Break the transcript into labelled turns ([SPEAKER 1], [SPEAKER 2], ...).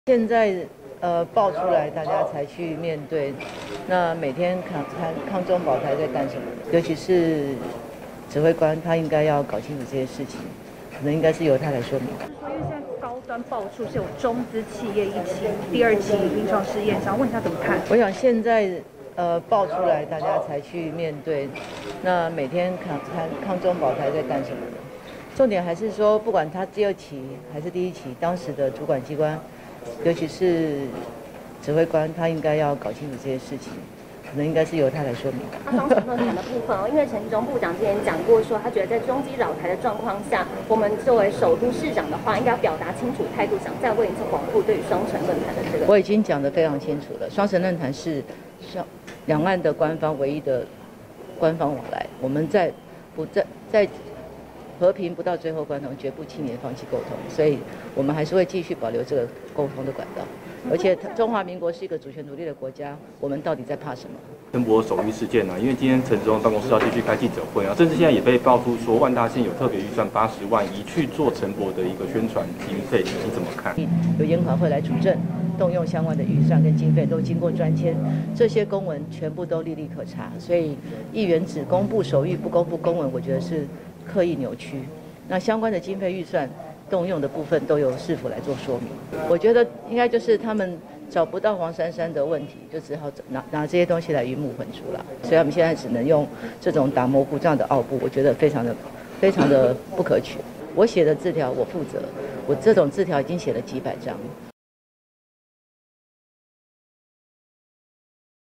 [SPEAKER 1] 现在爆出来，大家才去面对。那每天抗中保台在干什么？尤其是指挥官，他应该要搞清楚这些事情，可能应该是由他来说明。
[SPEAKER 2] 就是说，因为现在高端爆出是有中资企业一起第二期临床试验，想问一下怎么看？
[SPEAKER 1] 我想现在爆出来，大家才去面对。那每天抗中保台在干什么？重点还是说，不管他第二期还是第一期，当时的主管机关，尤其是指挥官，他应该要搞清楚这些事情，可能应该是由他来说明。
[SPEAKER 3] 双城论坛的部分因为陈时中部长之前讲过说，他觉得在中基扰台的状况下，我们作为首都市长的话，应该要表达清楚态度，想再问一次黄部对于双城论坛的这个。
[SPEAKER 1] 我已经讲得非常清楚了，双城论坛是两岸的官方唯一的官方往来，我们在和平不到最后关头，绝不轻言放弃沟通，所以我们还是会继续保留这个沟通的管道。而且中华民国是一个主权独立的国家，我们到底在怕什么？
[SPEAKER 4] 陈伯手谕事件因为今天陈时中办公室要继续开记者会甚至现在也被爆出说万大县有特别预算80万移去做陈伯的一个宣传经费，你怎么看？
[SPEAKER 1] 由研管会来主政，动用相关的预算跟经费都经过专签，这些公文全部都历历可查，所以议员只公布手谕不公布公文，我觉得是刻意扭曲。那相关的经费预算动用的部分都由市府来做说明。我觉得应该就是他们找不到黄珊珊的问题，就只好拿这些东西来鱼目混珠了。所以他们现在只能用这种打模糊仗的奥步，我觉得非常的不可取。我写的字条我负责，我这种字条已经写了几百张。